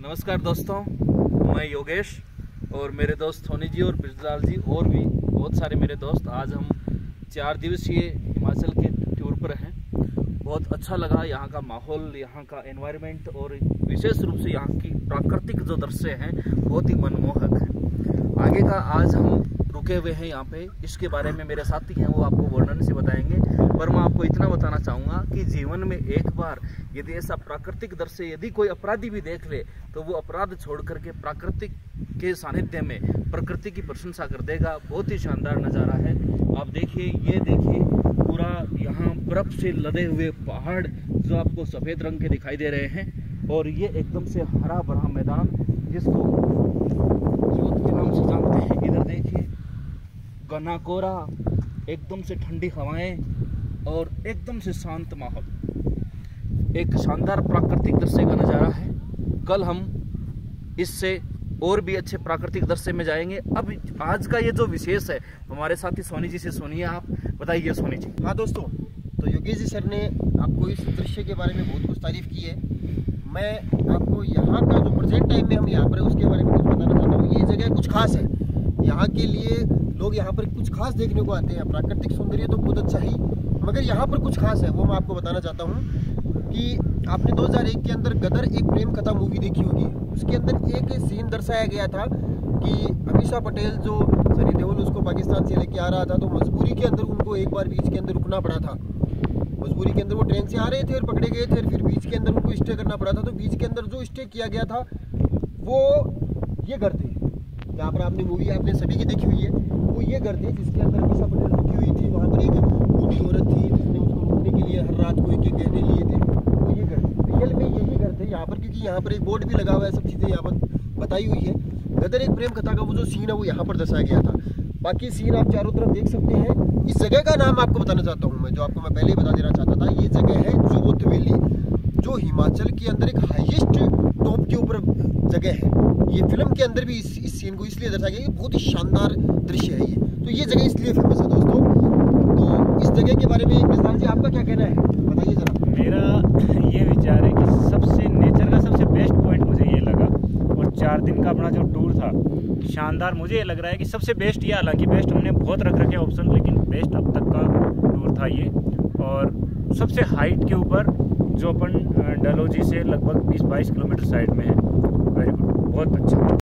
नमस्कार दोस्तों, मैं योगेश और मेरे दोस्त सोनी जी और ब्रिजलाल जी और भी बहुत सारे मेरे दोस्त। आज हम 4 दिवसीय हिमाचल के टूर पर हैं। बहुत अच्छा लगा यहाँ का माहौल, यहाँ का एनवायरनमेंट और विशेष रूप से यहाँ की प्राकृतिक जो दृश्य हैं बहुत ही मनमोहक है। आगे का आज हम रुके हुए हैं यहाँ पे, इसके बारे में मेरे साथी हैं वो आपको वर्णन से बताएंगे। पर मैं आपको इतना बताना चाहूँगा कि जीवन में एक बार यदि ऐसा प्राकृतिक दृश्य यदि कोई अपराधी भी देख ले तो वो अपराध छोड़ करके प्राकृतिक के सानिध्य में प्रकृति की प्रशंसा कर देगा। बहुत ही शानदार नज़ारा है। आप देखिए, ये देखिए पूरा यहाँ बर्फ से लदे हुए पहाड़ जो आपको सफ़ेद रंग के दिखाई दे रहे हैं, और ये एकदम से हरा भरा मैदान जिसको जोत के नाम से जानते हैं। इधर देखिए घना कोहरा, एकदम से ठंडी हवाएं और एकदम से शांत माहौल, एक शानदार प्राकृतिक दृश्य का नज़ारा है। कल हम इससे और भी अच्छे प्राकृतिक दृश्य में जाएंगे। अब आज का ये जो विशेष है, हमारे साथी सोनी जी से सुनिए। आप बताइए सोनी जी। हाँ दोस्तों, तो योगेश जी सर ने आपको इस दृश्य के बारे में बहुत कुछ तारीफ की है। मैं आपको यहाँ का जो प्रेजेंट टाइम में हम यहाँ पर है उसके बारे में कुछ बताना चाहता हूँ। ये जगह कुछ खास है, यहाँ के लिए लोग यहाँ पर कुछ खास देखने को आते हैं। प्राकृतिक सौंदर्य तो बहुत अच्छा ही, मगर यहाँ पर कुछ खास है वो मैं आपको बताना चाहता हूँ कि आपने 2001 के अंदर गदर एक प्रेम कथा मूवी देखी होगी। उसके अंदर एक सीन दर्शाया गया था कि अमीषा पटेल जो सनी देओल उसको पाकिस्तान से लेके आ रहा था, तो मजबूरी के अंदर उनको एक बार बीच के अंदर रुकना पड़ा था। मजबूरी के अंदर वो ट्रेन से आ रहे थे और पकड़े गए थे, फिर बीच के अंदर उनको स्टे करना पड़ा था। तो बीच के अंदर जो स्टे किया गया था वो ये घर थे, जहाँ पर आपने मूवी आपने सभी की देखी हुई है। वो ये घर थे जिसके अंदर अमीषा पटेल रुकी हुई थी। वहाँ पर एक बूढ़ी औरत थी जिसने उसको रुकने के लिए हर रात को एक एक गहने लिए थे। वो ये घर रियल में यही घर थे यहाँ पर, क्योंकि यहाँ पर एक बोर्ड भी लगा हुआ है, सब चीज़ें यहाँ पर बताई हुई है। गदर एक प्रेम कथा का वो जो सीन है वो यहाँ पर दर्शाया गया था। बाकी सीन आप चारों तरफ देख सकते हैं। इस जगह का नाम आपको बताना चाहता हूँ मैं, जो आपको मैं पहले ही बता देना चाहता था। ये जगह है जोत वैली, जो हिमाचल के अंदर एक हाईएस्ट टॉप के ऊपर जगह है। ये फिल्म के अंदर भी इस सीन को इसलिए दर्शाया गया, बहुत ही शानदार दृश्य है ये। तो ये जगह इसलिए फेमस है दोस्तों। तो इस जगह के बारे में मिसाल जी आपका क्या कहना है, बताइए जरा। मेरा ये विचार है कि सबसे नेचर का सबसे बेस्ट पॉइंट मुझे ये लगा, और 4 दिन का अपना जो टूर था शानदार। मुझे ये लग रहा है कि सबसे बेस्ट ये, हालांकि बेस्ट हमने बहुत रख रखे ऑप्शन, लेकिन बेस्ट अब तक का टूर था ये। और सबसे हाइट के ऊपर जो अपन डलहौजी से लगभग 20-22 किलोमीटर साइड में है। वेरी गुड, बहुत अच्छा।